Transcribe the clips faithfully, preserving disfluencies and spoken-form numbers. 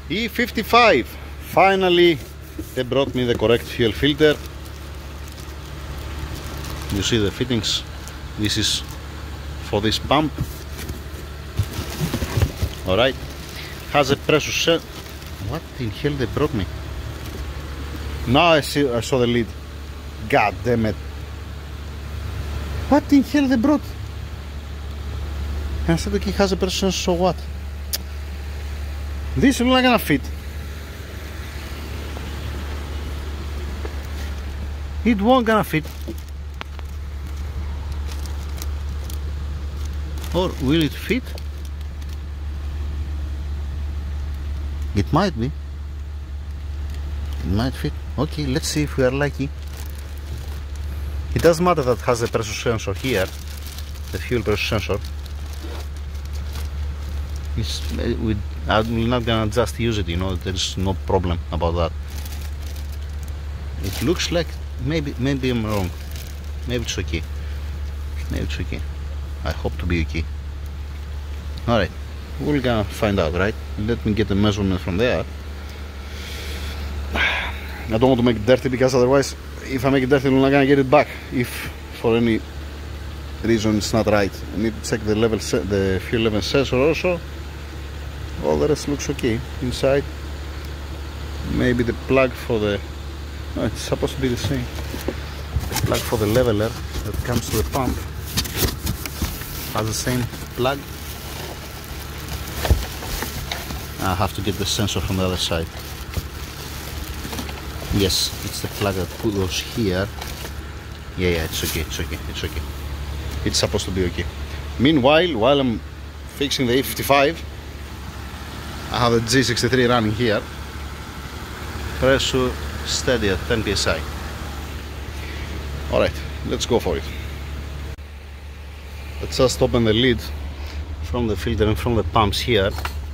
E fifty-five. Finally, they brought me the correct fuel filter. You see the fittings. This is for this pump. Alright. Has a pressure set. What in hell they brought me? Now I see I saw the lead. God damn it. What in hell they brought? And I said okay, has a pressure sensor, so what? This is not gonna fit. It won't gonna fit. Or will it fit? It might be. It might fit. Okay, let's see if we are lucky. It doesn't matter that it has a pressure sensor here, the fuel pressure sensor. It's, we, I'm not gonna just use it, you know, there's no problem about that. It looks like, maybe, maybe I'm wrong. Maybe it's okay. Maybe it's okay. I hope to be okay. Alright, we're gonna find out, right? Let me get the measurement from there. I don't want to make it dirty because otherwise, if I make it dirty, I'm not gonna get it back. If for any reason it's not right, I need to check the level, the fuel level sensor also. All the rest looks okay inside. Maybe the plug for the, no, it's supposed to be the same. The plug for the leveler that comes to the pump has the same plug. I have to get the sensor from the other side. Yes, it's the plug that goes here. Yeah, yeah, it's okay, it's okay, it's okay. It's supposed to be okay. Meanwhile, while I'm fixing the E fifty-five, I have the G sixty-three running here. Pressure steady at ten P S I. Alright, let's go for it. Let's just open the lid from the filter and from the pumps here.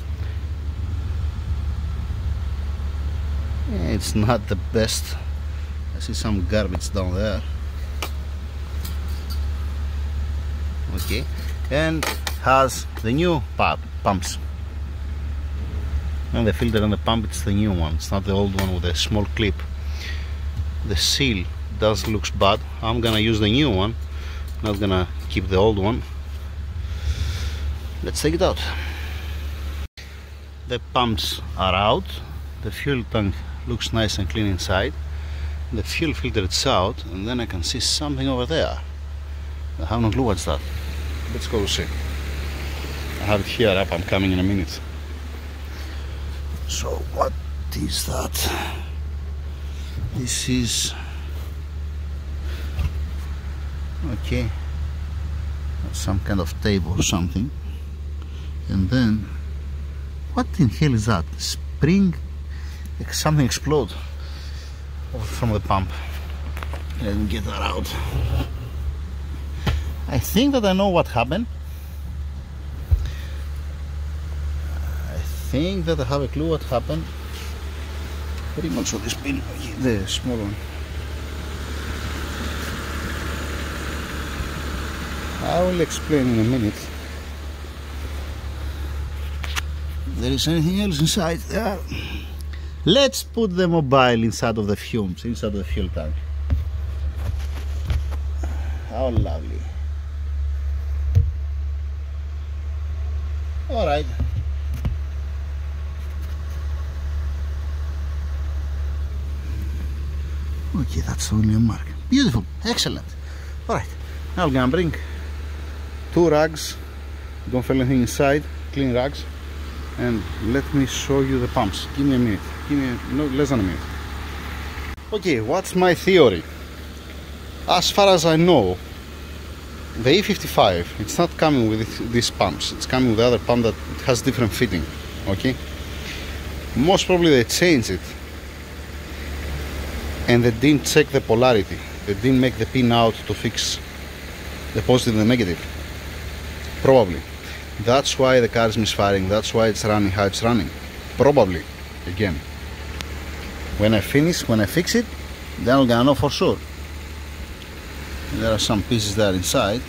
It's not the best. I see some garbage down there. Okay, and has the new pump, pumps. And the filter and the pump, it's the new one. It's not the old one with a small clip. The seal does looks bad. I'm gonna use the new one. Not gonna keep the old one. Let's take it out. The pumps are out. The fuel tank looks nice and clean inside. The fuel filter is out, and then I can see something over there. I have no clue what's that. Let's go see. I have it here up. I'm coming in a minute. So what is that? This is okay. Some kind of tape or something. And then what in hell is that? Spring? Like something explode from the pump. Let me get that out. I think that I know what happened. I think that I have a clue what happened. Pretty much of this pin, the small one. I will explain in a minute. There is anything else inside there. Let's put the mobile inside of the fumes, inside of the fuel tank. How lovely. Alright. Okay, that's only a mark. Beautiful, excellent. Alright, now I'm gonna bring two rags. Don't feel anything inside, clean rags. And let me show you the pumps. Give me a minute. Give me a, no, less than a minute. Okay, what's my theory? As far as I know, the E fifty-five, it's not coming with these pumps. It's coming with the other pump that has different fitting. Okay. Most probably they changed it, and they didn't check the polarity. They didn't make the pin out to fix the positive and the negative. Probably. That's why the car is misfiring. That's why it's running how it's running. Probably. Again. When I finish, when I fix it, then I'm gonna know for sure. There are some pieces there inside.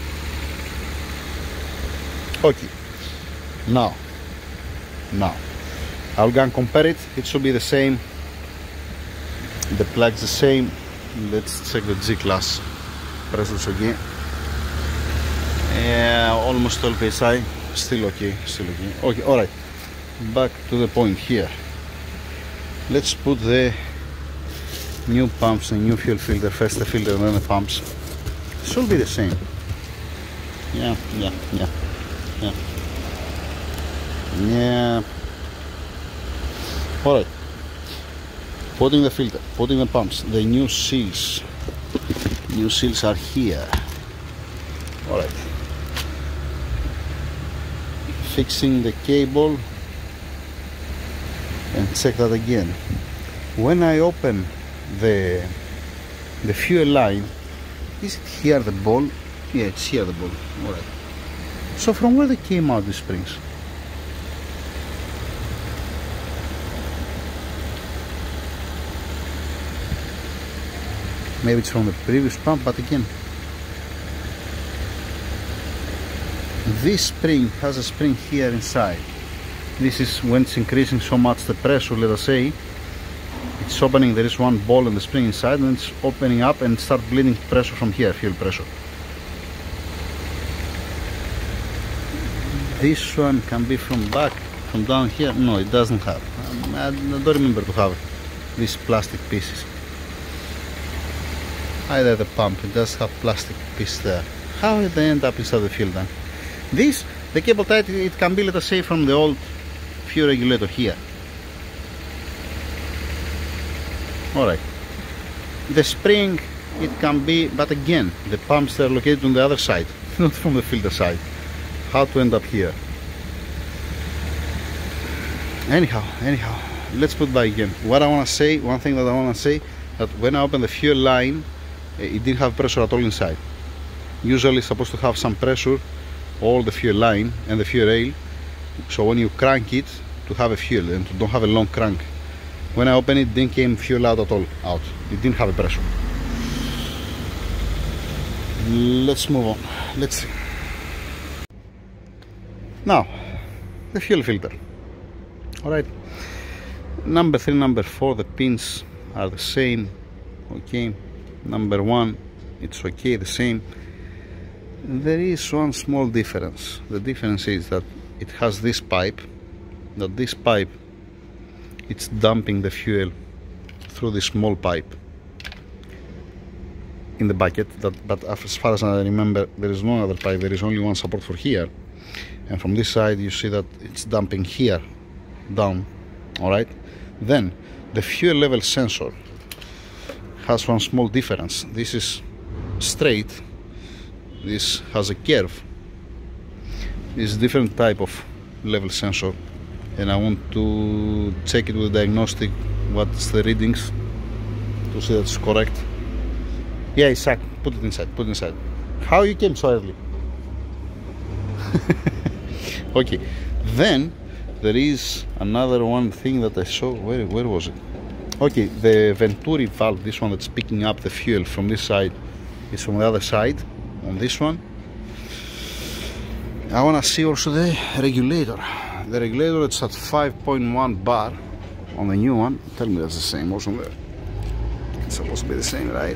Okay. Now. Now. I'll go and compare it. It should be the same. The plug's the same. Let's check the G-Class. Press this again. Yeah, almost all P S I. Still okay, still okay. Okay, alright. Back to the point here. Let's put the new pumps and new fuel filter. First the filter and then the pumps. It should be the same. Yeah, yeah, yeah, yeah. Yeah. Alright. Putting the filter, putting the pumps, the new seals. New seals are here. Alright. Fixing the cable and check that again. When I open the the fuel line, is it here the ball? Yeah, it's here the ball. Alright. So from where they came out these springs? Maybe it's from the previous pump, but again, this spring has a spring here inside. This is when it's increasing so much the pressure, let us say, it's opening, there is one ball in the spring inside, and it's opening up and start bleeding pressure from here, fuel pressure. This one can be from back, from down here. No, it doesn't have. I don't remember to have these plastic pieces. Either the pump, it does have plastic piece there. How did they end up inside the fuel tank? This, the cable tie, it can be, let us say, from the old fuel regulator here. Alright. The spring, it can be, but again, the pumps are located on the other side, not from the filter side. How to end up here? Anyhow, anyhow, let's put back again. What I want to say, one thing that I want to say, that when I open the fuel line, it didn't have pressure at all inside. Usually it's supposed to have some pressure, all the fuel line and the fuel rail, so when you crank it to have a fuel and to don't have a long crank. When I opened it, it didn't came fuel out at all out. It didn't have a pressure. Let's move on. Let's see. Now, the fuel filter. Alright. Number three, number four, the pins are the same. Okay. Number one, it's okay, the same. There is one small difference. The difference is that it has this pipe, that this pipe, it's dumping the fuel through this small pipe in the bucket. That, but as far as I remember, there is no other pipe. There is only one support for here, and from this side you see that it's dumping here down. Alright. Then the fuel level sensor has one small difference. This is straight, this has a curve. This is a different type of level sensor, and I want to check it with diagnostic what's the readings to see that's correct. Yeah, exactly. Put it inside, put it inside. How you came so early? Okay, then there is another one thing that I saw. Where, where was it? Okay, the Venturi valve, this one that's picking up the fuel from this side, is from the other side, on this one. I want to see also the regulator. The regulator, it's at five point one bar on the new one. Tell me that's the same also there. It's supposed to be the same, right?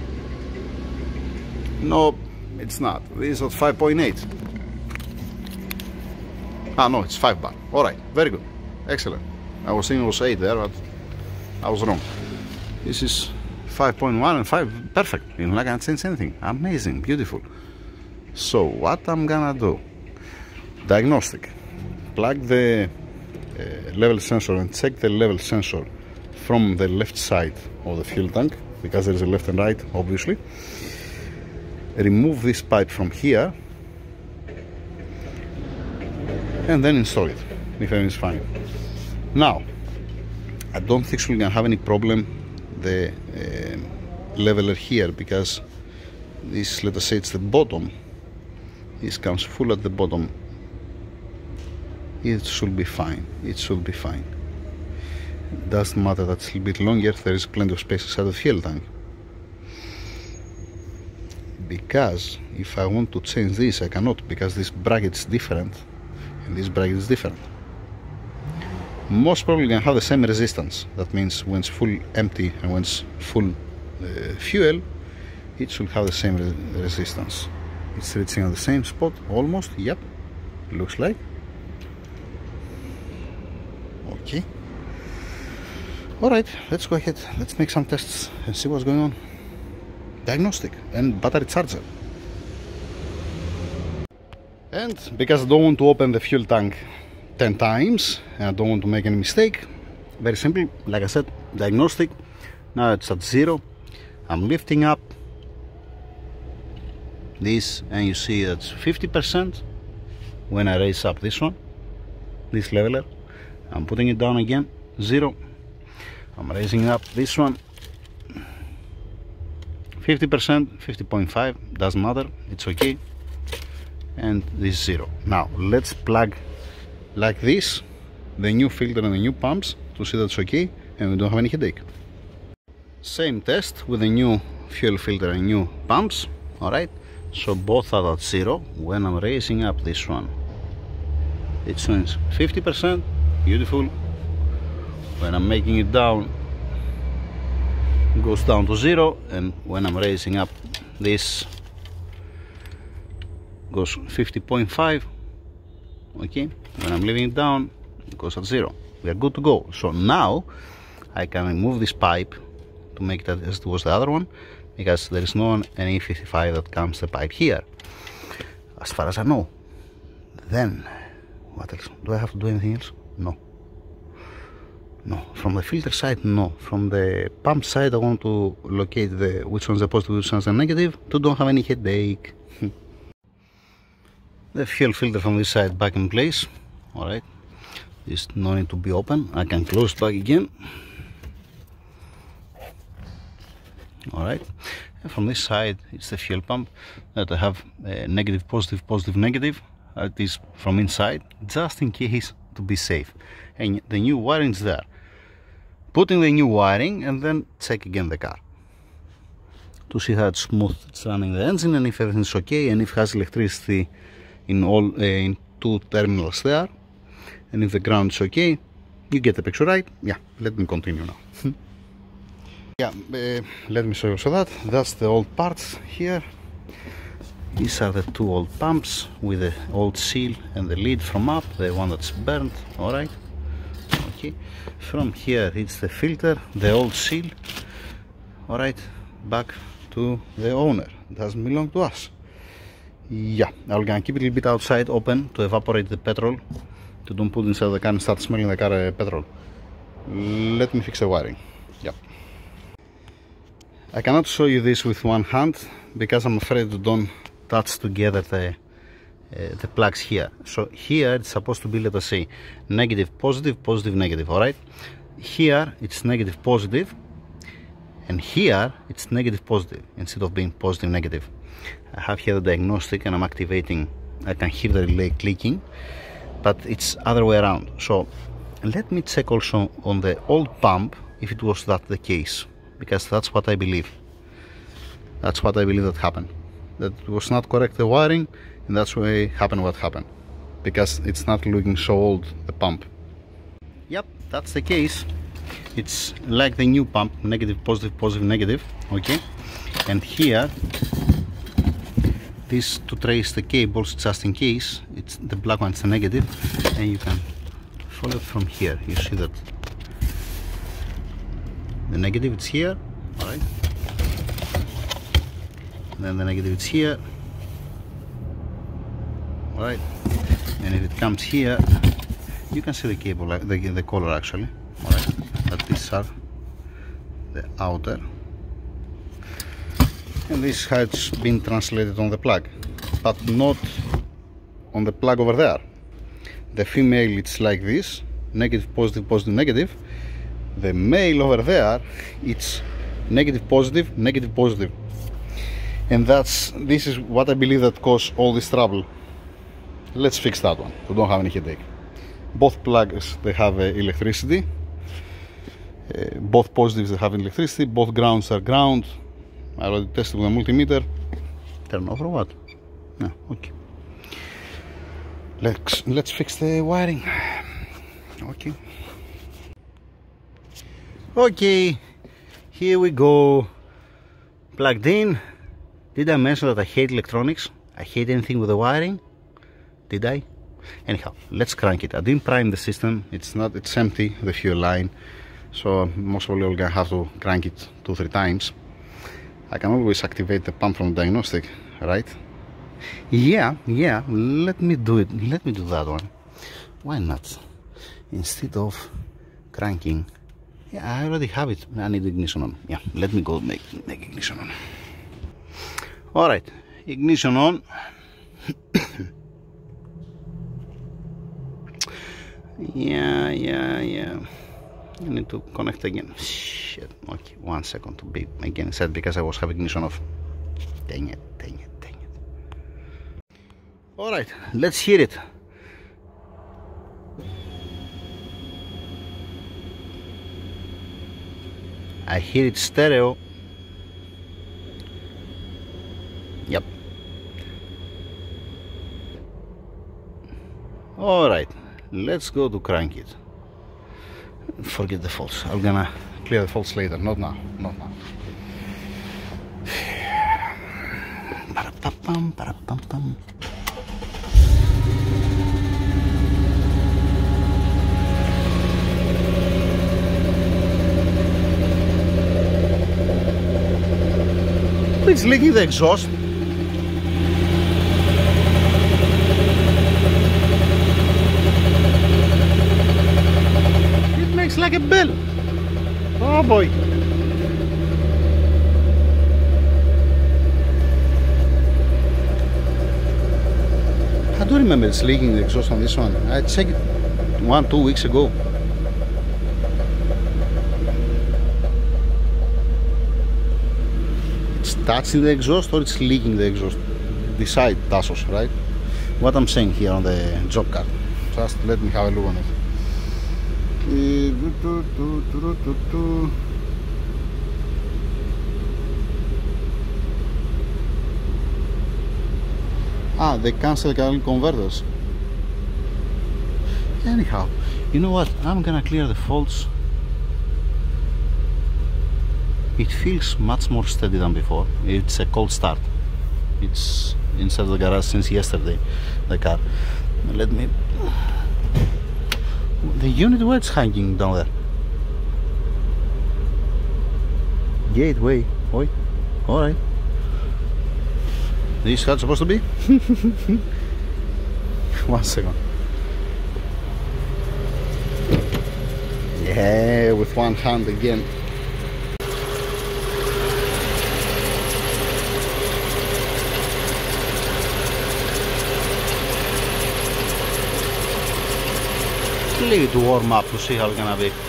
No, it's not. This is at five point eight. Ah, no, it's five bar. Alright, very good. Excellent. I was thinking it was eight there, but I was wrong. This is five point one and five. Perfect. You know, like I can't change anything. Amazing. Beautiful. So, what I'm gonna do? Diagnostic. Plug the uh, level sensor and check the level sensor from the left side of the fuel tank, because there is a left and right, obviously. Remove this pipe from here and then install it if everything is fine. Now, I don't think we're gonna have any problem the uh, leveler here, because this, let us say it's the bottom, this comes full at the bottom. It should be fine. It should be fine. Doesn't matter that it's a little bit longer. There is plenty of space inside the fuel tank. Because if I want to change this, I cannot, because this bracket is different and this bracket is different. most probably gonna have the same resistance. That means when it's full empty and when it's full uh, fuel, it should have the same re resistance. It's reaching at the same spot, almost. Yep, looks like. Okay. Alright, let's go ahead. Let's make some tests and see what's going on. Diagnostic and battery charger. And because I don't want to open the fuel tank ten times and I don't want to make any mistake, very simple, like I said, diagnostic. Now it's at zero. I'm lifting up this and you see that's fifty percent. When I raise up this one, this leveler, I'm putting it down again, zero. I'm raising up this one, fifty percent, fifty point five, doesn't matter, it's okay. And this is zero. Now let's plug like this the new filter and the new pumps to see that's okay and we don't have any headache. Same test with the new fuel filter and new pumps. Alright, so both are at zero. When I'm raising up this one, it shows fifty percent, beautiful. When I'm making it down, it goes down to zero, and when I'm raising up this, goes fifty point five. Okay, when I'm leaving it down, it goes at zero. We are good to go. So now I can remove this pipe to make that as it was the other one, because there is no an E fifty-five that comes the pipe here, as far as I know. Then what else? Do I have to do anything else? No. No. From the filter side, no. From the pump side, I want to locate the which one's the positive, which one's the negative, to don't have any headache. The fuel filter from this side back in place. Alright, there's no need to be open. I can close it back again. Alright, and from this side it's the fuel pump that I have uh, negative, positive, positive, negative. It is from inside, just in case, to be safe. And the new wiring is there. Putting the new wiring and then check again the car to see how it's smooth it's running the engine and if everything's okay and if it has electricity in all uh, in two terminals there, and if the ground is okay. You get the picture, right? Yeah, let me continue now. Yeah, uh, let me show you so that that's the old parts here. These are the two old pumps with the old seal and the lid from up, the one that's burnt. Alright, okay, from here it's the filter, the old seal. Alright, back to the owner, it doesn't belong to us. Yeah, I'm gonna keep it a little bit outside open to evaporate the petrol, to don't put inside the car and start smelling the car uh, petrol. Let me fix the wiring. Yeah, I cannot show you this with one hand because I'm afraid to don't touch together the uh, the plugs here. So here it's supposed to be, let us say, negative, positive, positive, negative. All right, here it's negative, positive, and here it's negative, positive instead of being positive, negative. I have here the diagnostic and I'm activating. I can hear the relay clicking, but it's other way around. So let me check also on the old pump if it was that the case, because that's what I believe. That's what I believe that happened. That was not correct the wiring, and that's why happened what happened, because it's not looking so old, the pump. Yep, that's the case. It's like the new pump, negative, positive, positive, negative. Okay, and here this to trace the cables just in case. It's the black one, it's the negative, and you can follow it from here. You see that the negative it's here, all right, and then the negative it's here, all right, and if it comes here you can see the cable, the, the color actually, all right, but these are the outer, and this has been translated on the plug, but not on the plug over there. The female it's like this, negative, positive, positive, negative. The male over there it's negative, positive, negative, positive, and that's this is what I believe that caused all this trouble. Let's fix that one. We don't have any headache. Both plugs they have uh, electricity. Uh, both positives they have electricity. Both grounds are ground. I already tested with a multimeter. Turn off or what? No, okay. Let's let's fix the wiring. Okay. Okay, here we go. Plugged in. Did I mention that I hate electronics? I hate anything with the wiring? Did I? Anyhow, let's crank it. I didn't prime the system. It's not. It's empty, the fuel line. So most probably we're gonna have to crank it two, three times. I can always activate the pump from the diagnostic, right? Yeah, yeah. Let me do it. Let me do that one. Why not? Instead of cranking. Yeah, I already have it. I need ignition on. Yeah, let me go make, make ignition on. Alright, ignition on. Yeah, yeah, yeah. I need to connect again. Shit. Okay, one second to be again set because I was having ignition off. Dang it, dang it, dang it. Alright, let's hear it. I hear it stereo. Yep. Alright, let's go to crank it. Forget the faults. I'm gonna clear the faults later. Not now. Not now. Para-pa-pam, para-pam-pam. It's leaking the exhaust. It makes like a bell. Oh boy. I do remember it's leaking the exhaust on this one. I checked it one, two weeks ago. Touching the exhaust or it's leaking the exhaust? Decide, Tassos, right? What I'm saying here on the job card. Just let me have a look on it. Ah, they cancel catalytic converters. Anyhow, you know what? I'm gonna clear the faults. It feels much more steady than before. It's a cold start. It's inside the garage since yesterday, the car. Let me... The unit, where it's hanging down there? Gateway. Oi. Alright. This how it's supposed to be? One second. Yeah, with one hand again. Leave it to warm up to see how it's gonna be.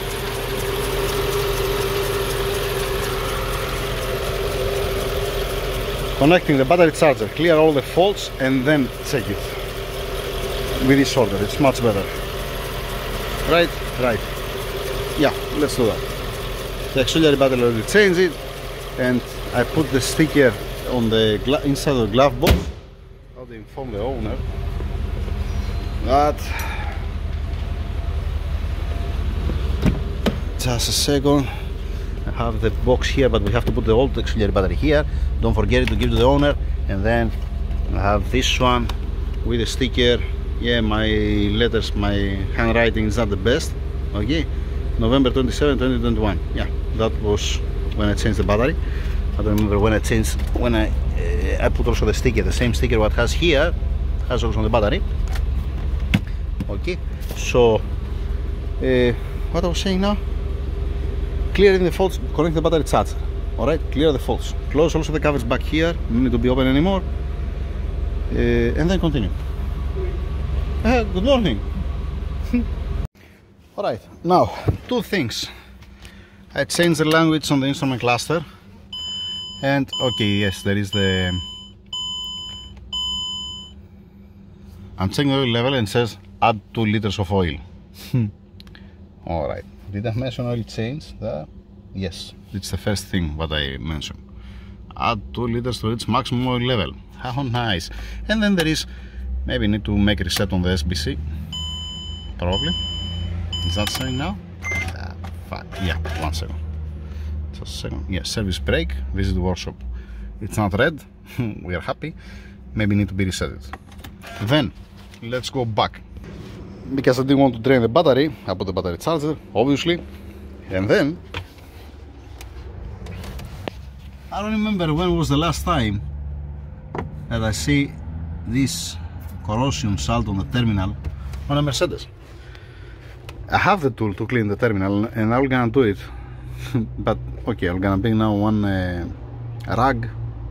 Connecting the battery charger, clear all the faults and then check it with this order. It's much better. Right, right. Yeah, let's do that. The auxiliary battery already changed it, and I put the sticker on the inside of the glove box. I'll inform the owner that. Just a second. I have the box here, but we have to put the old auxiliary battery here. Don't forget it to give to the owner. And then I have this one with a sticker. Yeah, my letters, my handwriting is not the best. Okay, November twenty-seventh, twenty twenty-one. Yeah, that was when I changed the battery. I don't remember when I changed. When I uh, I put also the sticker, the same sticker what has here, has also on the battery. Okay, so uh, what I was saying now. Clearing the faults, connect the battery charger. Alright, clear the faults. Close also the covers back here, no need to be open anymore. Uh, and then continue. Uh, good morning. Alright, now, two things. I changed the language on the instrument cluster. And, okay, yes, there is the... I'm checking the oil level and it says add two liters of oil. Alright. Did I mention oil change there? Yes, it's the first thing what I mentioned. Add two liters to its maximum oil level. How nice. And then there is, maybe need to make a reset on the S B C. Probably. Is that saying now? Ah, five. Yeah, one second. Just a second. Yeah, service break, visit the workshop. It's not red. We are happy. Maybe need to be reset it. Then let's go back. Because I didn't want to drain the battery, I put the battery charger, obviously. And then I don't remember when was the last time that I see this corrosion salt on the terminal on a Mercedes. I have the tool to clean the terminal and I'm gonna do it. But okay, I'm gonna bring now one uh, rag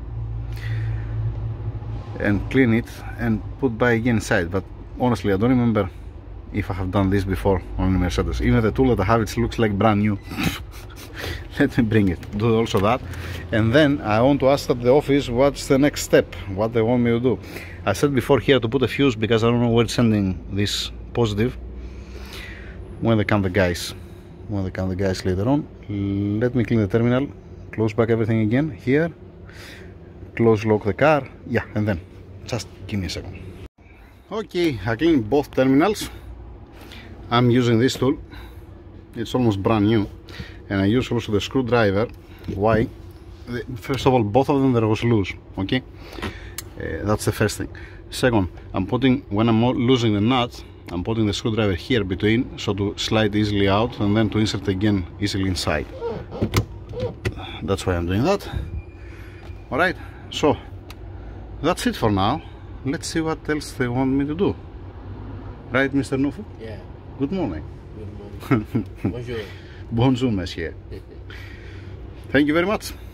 and clean it and put by again inside. But honestly, I don't remember if I have done this before on the Mercedes. Even the tool that I have, it looks like brand new. Let me bring it, do also that. And then I want to ask at the office what's the next step, what they want me to do. I said before here to put a fuse because I don't know where it's sending this positive. When they come the guys, when they come the guys later on. Let me clean the terminal, close back everything again here, close lock the car, yeah, and then just give me a second. Okay, I cleaned both terminals. I'm using this tool, it's almost brand new, and I use also the screwdriver. Why? First of all, both of them there was loose. Okay, uh, that's the first thing. Second, I'm putting, when I'm losing the nut, I'm putting the screwdriver here between, so to slide easily out and then to insert again easily inside. That's why I'm doing that. Alright, so that's it for now. Let's see what else they want me to do. Right, Mister Nufu? Yeah. Good morning. Good morning. Bonjour. Bonjour, monsieur. Thank you very much.